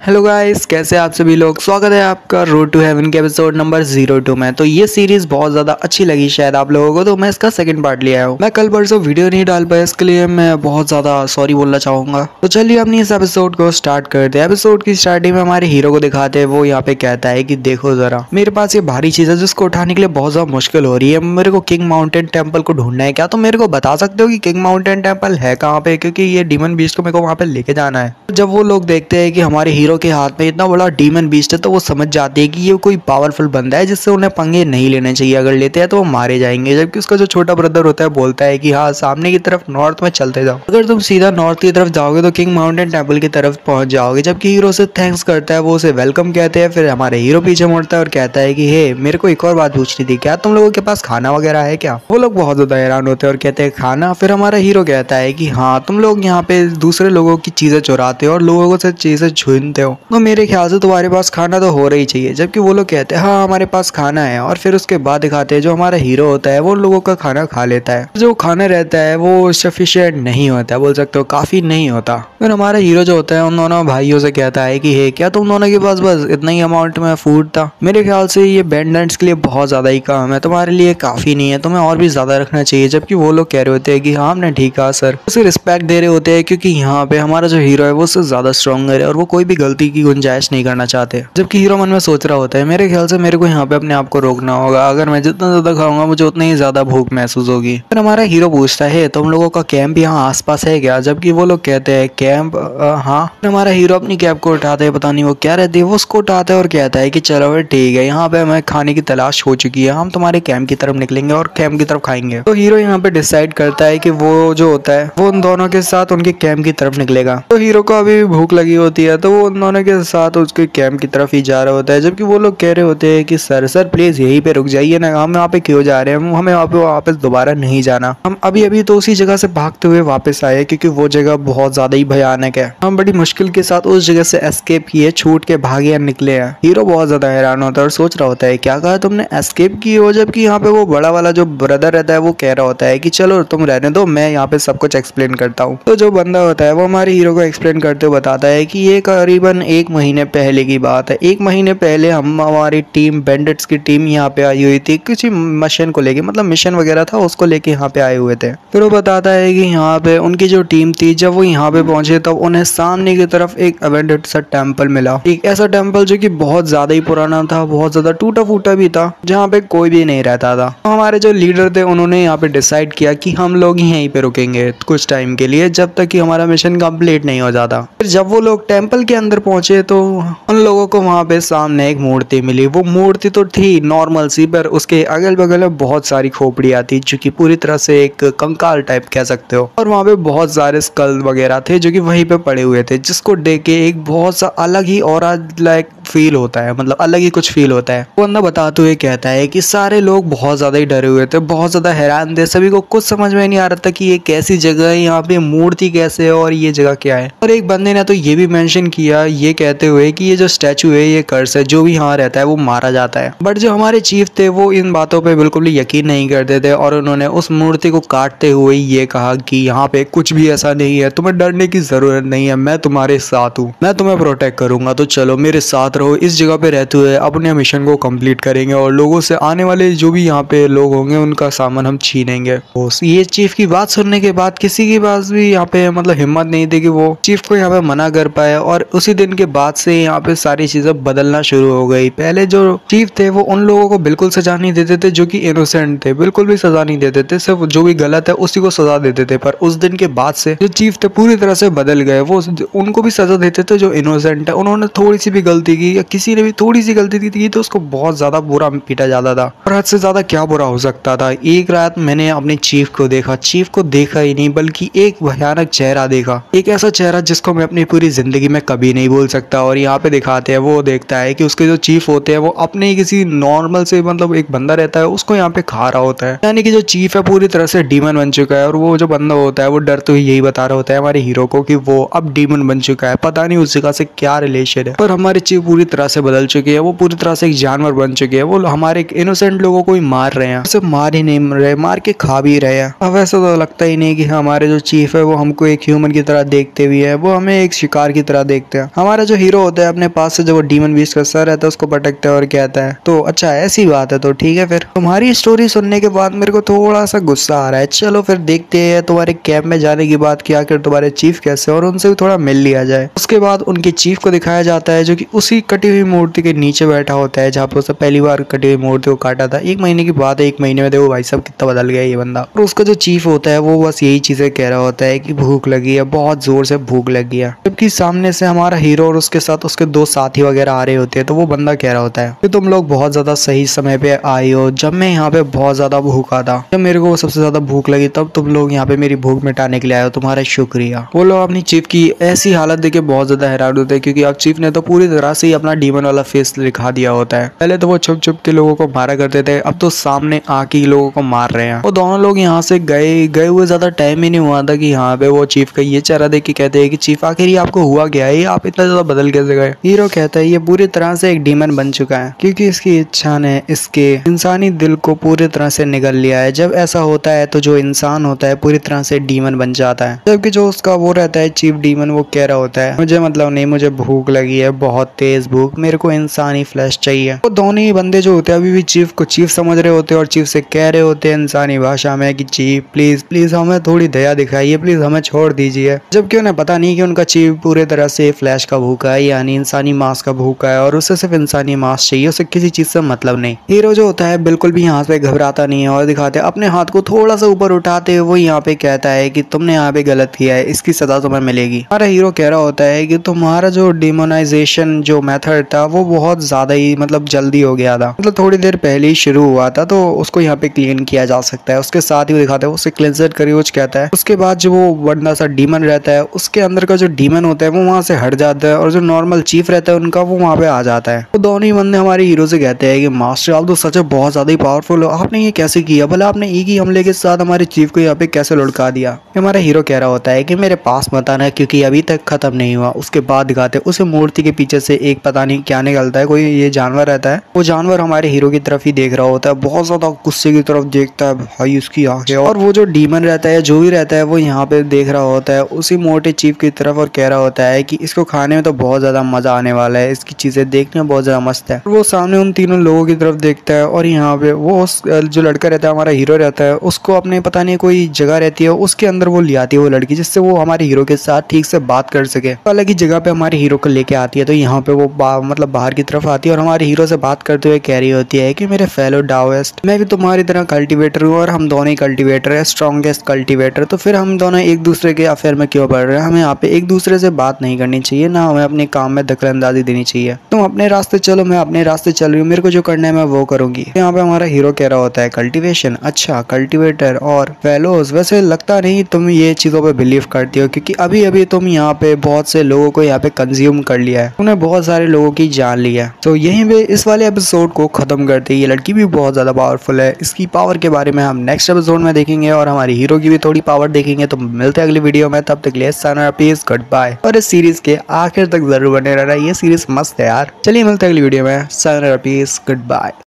Hello guys, कैसे आप सभी लोग। स्वागत है आपका रोड टू हेवन के एपिसोड नंबर 02 में। तो ये सीरीज बहुत ज़्यादा अच्छी लगी शायद आप लोगों को, तो मैं इसका सेकंड पार्ट लिया हूँ। मैं कल परसों वीडियो नहीं डाल पाया, इसके लिए मैं बहुत ज़्यादा सॉरी बोलना चाहूँगा। तो चलिए अपनी इस एपिसोड को स्टार्ट करते हैं। एपिसोड की स्टार्टिंग में हमारे हीरो को दिखाते हैं। वो यहाँ पे कहता है कि देखो ज़रा, मेरे पास ये भारी चीज़ है जिसको उठाने के लिए बहुत ज़्यादा मुश्किल हो रही है। मेरे को किंग माउंटेन टेम्पल को ढूंढना है। क्या तुम मेरे को बता सकते हो कि किंग माउंटेन टेम्पल है कहाँ पे, क्योंकि ये डीमन बीस्ट को मेरे को वहाँ पे लेके जाना है। जब वो लोग देखते हैं कि हमारे हीरो के हाथ में इतना बड़ा डीमन बीस्ट है, तो वो समझ जाते हैं कि ये कोई पावरफुल बंदा है जिससे उन्हें पंगे नहीं लेने चाहिए। अगर लेते हैं तो वो मारे जाएंगे। जबकि उसका जो छोटा ब्रदर होता है बोलता है कि हाँ, सामने की तरफ नॉर्थ में चलते जाओ। अगर तुम सीधा नॉर्थ की तरफ जाओगे तो किंग माउंटेन टेम्पल की तरफ पहुंच जाओगे। जबकि हीरो से थैंक्स करता है, वो उसे वेलकम कहते हैं। फिर हमारे हीरो पीछे मुड़ता है और कहता है कि हे, मेरे को एक और बात पूछनी थी, क्या तुम लोगों के पास खाना वगैरह है क्या। वो लोग बहुत ज्यादा हैरान होते हैं और कहते हैं खाना। फिर हमारा हीरो कहता है कि हाँ, तुम लोग यहाँ पे दूसरे लोगों की चीजें चुराते हो और लोगों से चीजें छीनते हो, तो मेरे ख्याल से तुम्हारे पास खाना तो हो रही चाहिए। जबकि वो लोग कहते हैं हाँ, हमारे पास खाना है। और फिर उसके बाद दिखाते हैं जो हमारा हीरो होता है वो लोगों का खाना खा लेता है। जो खाना रहता है वो सफिशिएंट नहीं होता है, बोल सकते हो काफी नहीं होता। फिर हमारा हीरो जो होता है उन दोनों भाइयों से कहता है कि हे, क्या तुम दोनों के पास बस इतना ही अमाउंट में फूड था। मेरे ख्याल से ये बैंडेंट्स के लिए बहुत ज्यादा ही कम है, तुम्हारे लिए काफी नहीं है, तुम्हें और भी ज्यादा रखना चाहिए। जबकि वो लोग कह रहे होते हैं कि हाँ, हमने ठीक कहा सर। उसे रिस्पेक्ट दे रहे होते हैं क्योंकि यहाँ पे हमारा जो हीरो है वो उससे ज्यादा स्ट्रॉन्गर है और वो कोई भी गलती की गुंजाइश नहीं करना चाहते। जबकि हीरो मन में सोच रहा होता है, मेरे ख्याल से मेरे को यहाँ पे अपने आप को रोकना होगा। अगर मैं जितना ज्यादा खाऊंगा मुझे उतनी ही ज्यादा भूख महसूस होगी। फिर हमारा हीरो पूछता है, तुम लोगों का कैंप यहाँ आसपास है क्या। जबकि वो लोग कहते हैं कैंप, हाँ। फिर हमारा हीरो अपनी कैप को उठाते है, पता नहीं वो क्या रहती है, वो उसको उठाता है और कहता है कि चलो फिर ठीक है, यहाँ पे हमें खाने की तलाश हो चुकी है, हम तुम्हारे कैंप की तरफ निकलेंगे और कैंप की तरफ खाएंगे। तो हीरो यहाँ पे डिसाइड करता है कि वो जो होता है वो उन दोनों के साथ उनके कैंप की तरफ निकलेगा। तो हीरो को अभी भी भूख लगी होती है, तो वो उन दोनों के साथ उसके कैंप की तरफ ही जा रहा होता है। जबकि वो लोग कह रहे होते हैं कि सर प्लीज यहीं पे रुक जाइए ना, हम यहाँ पे क्यों जा रहे हैं, हमें वहाँ पे वापस दोबारा नहीं जाना। हम अभी अभी तो उसी जगह से भागते हुए वापस आए क्योंकि वो जगह बहुत ज्यादा ही भयानक है। हम बड़ी मुश्किल के साथ उस जगह से एस्केप किए, छूट के भागे और निकले हैं। हीरो बहुत ज्यादा हैरान होता है और सोच रहा होता है क्या कहा तुमने, एस्केप की हो। जबकि यहाँ पे वो बड़ा वाला जो ब्रदर रहता है वो कह रहा होता है कि चलो तुम रहने दो, मैं यहाँ पे सब कुछ एक्सप्लेन करता हूँ। तो जो बंदा होता है वो हमारे हीरो को एक्सप्लेन करते हुए बताता है कि ये करीबन 1 महीने पहले की बात है। 1 महीने पहले हमारी टीम, बैंडिट्स की टीम यहाँ पे आई हुई थी किसी मिशन को लेके, मतलब मिशन वगैरह था उसको लेके यहाँ पे आए हुए थे। फिर वो बताता है कि यहाँ पे उनकी जो टीम थी, जब वो यहाँ पे पहुंचे तब उन्हें सामने की तरफ एक अबैंडन्ड सा टेम्पल मिला। एक ऐसा टेम्पल जो कि बहुत ज्यादा ही पुराना था, बहुत ज्यादा टूटा फूटा भी था, जहाँ पे कोई भी नहीं रहता था। तो हमारे जो लीडर थे उन्होंने यहाँ पे डिसाइड किया कि हम लोग यहीं पे रुकेंगे कुछ टाइम के लिए, जब तक कि हमारा मिशन कंप्लीट नहीं हो जाता। फिर जब वो लोग टेम्पल के अंदर पहुंचे तो उन लोगों को वहाँ पे सामने एक मूर्ति मिली। वो मूर्ति तो थी नॉर्मल सी, पर उसके अगल बगल में बहुत सारी खोपड़ियाँ थी जो कि पूरी तरह से एक कंकाल टाइप कह सकते हो। और वहाँ पे बहुत सारे स्कल वगैरह थे जो कि वहीं पे पड़े हुए थे, जिसको देख के एक बहुत सा अलग ही ऑरा लाइक फील होता है, मतलब अलग ही कुछ फील होता है। वो बंदा बताते हुए कहता है कि सारे लोग बहुत ज्यादा ही डरे हुए थे, बहुत ज्यादा हैरान थे, सभी को कुछ समझ में नहीं आ रहा था कि ये कैसी जगह है, यहाँ पे मूर्ति कैसे है और ये जगह क्या है। और एक बंदे ने तो ये भी मेंशन किया ये कहते हुए कि ये जो स्टैचू है ये कर्स है, जो भी यहाँ रहता है वो मारा जाता है। बट जो हमारे चीफ थे वो इन बातों पे बिल्कुल भी यकीन नहीं करते थे और उन्होंने उस मूर्ति को काटते हुए ये कहा कि यहाँ पे कुछ भी ऐसा नहीं है, तुम्हें डरने की जरूरत नहीं है, मैं तुम्हारे साथ हूँ, मैं तुम्हें प्रोटेक्ट करूंगा, तो चलो मेरे साथ रहो। इस जगह पे रहते हुए अपने मिशन को कंप्लीट करेंगे और लोगों से आने वाले जो भी यहाँ पे लोग होंगे उनका सामान हम छीनेंगे। ये चीफ की बात सुनने के बाद किसी की बात भी यहाँ पे मतलब हिम्मत नहीं थी कि वो चीफ को यहाँ पे मना कर पाए। और उसी दिन के बाद से यहाँ पे सारी चीजें बदलना शुरू हो गई। पहले जो चीफ थे वो उन लोगों को बिल्कुल सजा नहीं देते थे जो कि इनोसेंट थे, बिल्कुल भी सजा नहीं देते थे, सिर्फ जो भी गलत है उसी को सजा देते थे। पर उस दिन के बाद से जो चीफ थे पूरी तरह से बदल गए। वो उनको भी सजा देते थे जो इनोसेंट है। उन्होंने थोड़ी सी भी गलती की या किसी ने भी थोड़ी सी गलती की तो उसको बहुत ज्यादा बुरा पीटा जाता था। और हद से ज्यादा क्या बुरा हो सकता था। एक रात मैंने अपने चीफ को देखा, चीफ को देखा ही नहीं बल्कि एक भयानक चेहरा देखा, एक ऐसा चेहरा जिसको मैं अपनी पूरी जिंदगी में कभी नहीं भूल सकता। और यहाँ पे दिखाते हैं वो देखता है कि उसके जो चीफ होते हैं वो अपने ही किसी नॉर्मल से मतलब एक बंदा रहता है उसको यहाँ पे खा रहा होता है। यानी कि जो चीफ है पूरी तरह से डीमन बन चुका है। और वो जो बंदा होता है वो डरते हुए यही बता रहा होता है हमारे हीरो को कि वो अब डीमन बन चुका है। पता नहीं उस जगह से क्या रिलेशन है, पर हमारे चीफ पूरी पूरी तरह से बदल चुकी है, वो पूरी तरह से एक जानवर बन चुकी है। वो हमारे इनोसेंट लोगों को ही मार रहे हैं, सिर्फ मार ही नहीं रहे, मार के खा भी रहे हैं। अब ऐसा तो लगता ही नहीं कि हमारे जो चीफ है वो हमको एक ह्यूमन की तरह देखते भी है, वो हमें एक शिकार की तरह देखते हैं। हमारा जो हीरो होता है अपने पास से जो वो डीमन बीस्ट का सर रहता है उसको भटकता है और कहता है तो अच्छा ऐसी बात है तो ठीक है। फिर तुम्हारी स्टोरी सुनने के बाद मेरे को थोड़ा सा गुस्सा आ रहा है, चलो फिर देखते हैं तुम्हारे कैंप में जाने की बात की आखिर तुम्हारे चीफ कैसे, और उनसे भी थोड़ा मिल लिया जाए। उसके बाद उनके चीफ को दिखाया जाता है जो कि उसी कटी हुई मूर्ति के नीचे बैठा होता है जहाँ पे उसने पहली बार कटी हुई मूर्ति को काटा था। 1 महीने की बात है, 1 महीने में देखो भाई साहब कितना बदल गया ये बंदा। और उसका जो चीफ होता है वो बस यही चीजें कह रहा होता है कि भूख लगी है, बहुत जोर से भूख लगी है, जबकि सामने से हमारा हीरो और उसके साथ उसके 2 साथी वगैरह आ रहे होते हैं। तो वो बंदा कह रहा होता है कि तुम लोग बहुत ज्यादा सही समय पे आए हो, जब मैं यहाँ पे बहुत ज्यादा भूखा था, जब मेरे को सबसे ज्यादा भूख लगी तब तुम लोग यहाँ पे मेरी भूख मिटाने के लिए आए हो, तुम्हारा शुक्रिया। वो लोग अपनी चीफ की ऐसी हालत देख के बहुत ज्यादा हैरान होते हैं क्योंकि अब चीफ ने तो पूरी तरह से ही अपना डीमन वाला फेस दिखा दिया होता है। पहले तो वो छुप छुप के लोगों को मारा करते थे, अब तो सामने आके लोगों को मार रहे हैं। वो दोनों लोग यहाँ से गए हुए ज्यादा टाइम ही नहीं हुआ था कि यहाँ पे वो चीफ का ये चेहरा देख के कहते हैं कि चीफ आखिर ये आपको हुआ क्या है, आप इतना ज्यादा बदल कैसे गए। हीरो कहता है ये पूरी तरह से एक डीमन बन चुका है क्योंकि इसकी इच्छा ने इसके इंसानी दिल को पूरी तरह से निगल लिया है। जब ऐसा होता है तो जो इंसान होता है पूरी तरह से डीमन बन जाता है, जबकि जो उसका वो रहता है चीफ डीमन वो कह रहा होता है मुझे मतलब नहीं, मुझे भूख लगी है, बहुत तेज भूख, मेरे को इंसानी फ्लैश चाहिए। वो दोनों ही बंदे जो होते हैं अभी भी चीफ को चीफ समझ रहे होते हैं और चीफ से कह रहे होते हैं इंसानी भाषा में कि चीफ प्लीज प्लीज हमें थोड़ी दया दिखाइए, प्लीज हमें छोड़ दीजिए। जबकि उन्हें पता नहीं कि उनका चीफ पूरे तरह से फ्लैश का भूखा है, यानी इंसानी मांस का भूखा है और उसे सिर्फ इंसानी मांस चाहिए, उसे किसी चीज से मतलब नहीं। हीरो जो होता है बिल्कुल भी यहाँ पे घबराता नहीं है और दिखाते अपने हाथ को थोड़ा सा ऊपर उठाते हुए वो यहाँ पे कहता है कि तुमने यहाँ पे गलत किया है, इसकी सजा तुम्हें मिलेगी। हमारा हीरो कह रहा होता है कि तुम्हारा जो डिमोनाइजेशन जो मेथड था वो बहुत ज्यादा ही मतलब जल्दी हो गया था, मतलब थोड़ी देर पहले ही शुरू हुआ था, तो उसको यहाँ पे क्लीन किया जा सकता है। उसके साथ ही वो दिखाते हैं उसे क्लेंजर करियोज कहता है। उसके बाद जो वो बड़ा सा डीमन रहता है उसके अंदर का जो डीमन होता है वो वहां से हट जाता है और जो नॉर्मल चीफ रहता है उनका वो वहां पे आ जाता है। तो दोनों ही बंदे हमारे हीरो से कहते हैं कि मास्टर आप तो सच में बहुत ज्यादा ही पावरफुल हो, आपने ये कैसे किया, भला आपने एक ही हमले के साथ हमारे चीफ को यहाँ पे कैसे लुढ़का दिया। हमारा हीरो कह रहा होता है कि मेरे पास मत आना क्योंकि अभी तक खत्म नहीं हुआ। उसके बाद दिखाते उसे मूर्ति के पीछे से एक पता नहीं क्या निकलता है, कोई ये जानवर रहता है, वो जानवर हमारे हीरो की तरफ ही देख रहा होता है, बहुत ज्यादा गुस्से की तरफ देखता है भाई उसकी आंखें। और वो जो डीमन रहता है जो भी रहता है वो यहाँ पे देख रहा होता है उसी मोटे चीफ की तरफ और कह रहा होता है कि इसको खाने में तो बहुत ज्यादा मजा आने वाला है, इसकी चीजें देखने में बहुत ज्यादा मस्त है। वो सामने उन तीनों लोगों की तरफ देखता है और यहाँ पे वो जो लड़का रहता है हमारा हीरो रहता है उसको अपने पता नहीं कोई जगह रहती है उसके अंदर वो ले आती है वो लड़की, जिससे वो हमारे हीरो के साथ ठीक से बात कर सके। अलग ही जगह पे हमारे हीरो को लेके आती है, तो यहाँ पे वो मतलब बाहर की तरफ आती है और हमारे हीरो से बात करते हुए कह रही होती है कि मेरे फेलो डाओइस्ट, मैं भी तुम्हारी तरह कल्टीवेटर हूँ और हम दोनों ही कल्टीवेटर है, स्ट्रॉन्गेस्ट कल्टीवेटर, तो फिर हम दोनों एक दूसरे के अफेयर में क्यों पड़ रहे हैं। हमें यहाँ पे एक दूसरे से बात नहीं करनी चाहिए, ना हमें अपने काम में दखलंदाजी देनी चाहिए। तुम अपने रास्ते चलो, मैं अपने रास्ते चल रही हूँ, मेरे को जो करना है मैं वो करूंगी। यहाँ पे हमारा हीरो कह रहा होता है कल्टीवेशन, अच्छा कल्टीवेटर और फेलोज, वैसे लगता नहीं तुम ये चीजों पे बिलीव करती हो क्योंकि अभी अभी तुम यहाँ पे बहुत से लोगों को यहाँ पे कंज्यूम कर लिया है, तुमने बहुत सारे लोगों की जान ली है। तो यहीं पे इस वाले एपिसोड को खत्म करते हैं। ये लड़की भी बहुत ज्यादा पावरफुल है, इसकी पावर के बारे में हम नेक्स्ट एपिसोड में देखेंगे और हमारे हीरो की भी थोड़ी पावर देखेंगे। तो मिलते हैं अगली वीडियो में, तब तक के लिए साइना पीस, गुड बाय। और इस सीरीज के आखिर तक जरूर बने रहना, ये सीरीज मस्त है यार। चलिए मिलते हैं अगली वीडियो में, साइना पीस, गुड बाय।